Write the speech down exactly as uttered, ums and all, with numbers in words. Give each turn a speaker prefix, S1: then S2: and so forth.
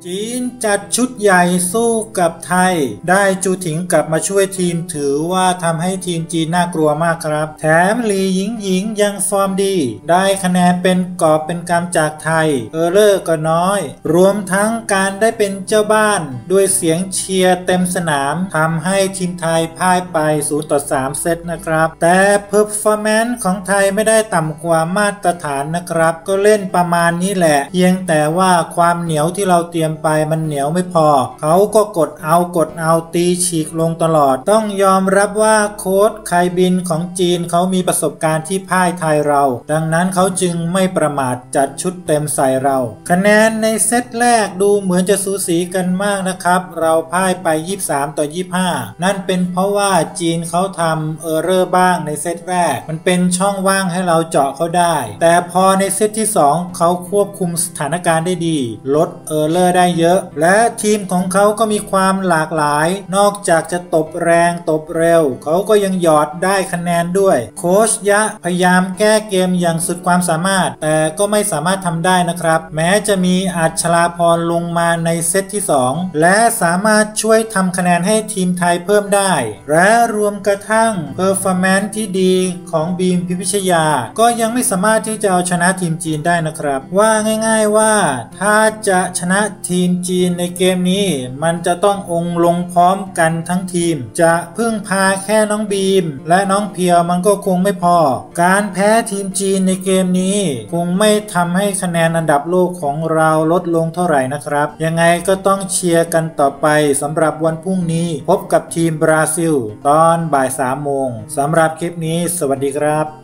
S1: จีนจัดชุดใหญ่สู้กับไทยได้จูถิงกลับมาช่วยทีมถือว่าทำให้ทีมจีนน่ากลัวมากครับแถมหลีหญิงหญิงยังฟอร์มดีได้คะแนนเป็นกอบเป็นกำจากไทยเออเลอร์ก็น้อยรวมทั้งการได้เป็นเจ้าบ้านด้วยเสียงเชียร์เต็มสนามทำให้ทีมไทยพ่ายไปศูนย์ต่อสามเซตนะครับแต่เพอร์ฟอร์แมนซ์ของไทยไม่ได้ต่ำกว่ามาตรฐานนะครับก็เล่นประมาณนี้แหละเพียงแต่ว่าความเหนียวที่เราเตรียมไปมันเหนียวไม่พอเขาก็กดเอากดเอาตีฉีกลงตลอดต้องยอมรับว่าโค้ชไคบินของจีนเขามีประสบการณ์ที่พ่ายไทยเราดังนั้นเขาจึงไม่ประมาทจัดชุดเต็มใส่เราคะแนนในเซตแรกดูเหมือนจะสูสีกันมากนะครับเราพ่ายไปยี่สิบสามต่อยี่สิบห้านั่นเป็นเพราะว่าจีนเขาทำเออร์เรอร์บ้างในเซตแรกมันเป็นช่องว่างให้เราเจาะเขาได้แต่พอในเซตที่สองเขาควบคุมสถานการณ์ได้ดีลดเออร์เรอร์ได้เยอะและทีมของเขาก็มีความหลากหลายนอกจากจะตบแรงตบเร็วเขาก็ยังหยอดได้คะแนนด้วยโค้ชยะพยายามแก้เกมอย่างสุดความสามารถแต่ก็ไม่สามารถทำได้นะครับแม้จะมีอัชราพรลงมาในเซตที่สองและสามารถช่วยทำคะแนนให้ทีมไทยเพิ่มได้และรวมกระทั่งเพอร์ฟอร์แมนซ์ที่ดีของบีมพิมพิชยาก็ยังไม่สามารถที่จะเอาชนะทีมจีนได้นะครับว่าง่ายๆว่าถ้าจะชนะทีมจีนในเกมนี้มันจะต้ององค์ลงพร้อมกันทั้งทีมจะพึ่งพาแค่น้องบีมและน้องเพียวมันก็คงไม่พอการแพ้ทีมจีนในเกมนี้คงไม่ทำให้คะแนนอันดับโลกของเราลดลงเท่าไหร่นะครับยังไงก็ต้องเชียร์กันต่อไปสำหรับวันพรุ่งนี้พบกับทีมบราซิลตอนบ่ายสามโมงสำหรับคลิปนี้สวัสดีครับ